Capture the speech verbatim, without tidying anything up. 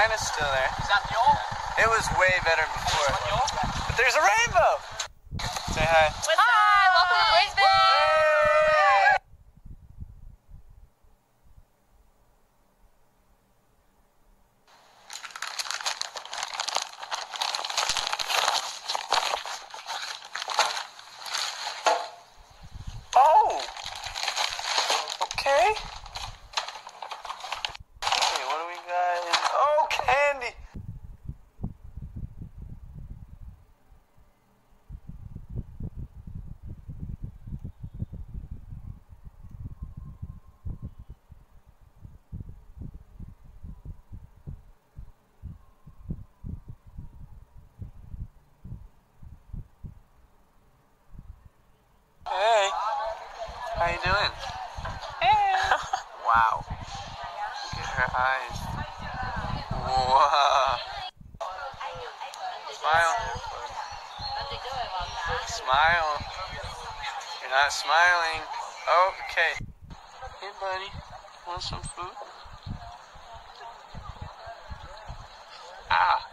kind of still there. Is that your? It was way better before. But there's a rainbow! Say hi. Hi, welcome to Brisbane! Oh! Okay. Okay, what do we got? In... Oh, candy! Hey, how you doing? Hey. Wow. Look at her eyes. Wow. Smile. Smile. You're not smiling. Okay. Hey, buddy. Want some food? Ah.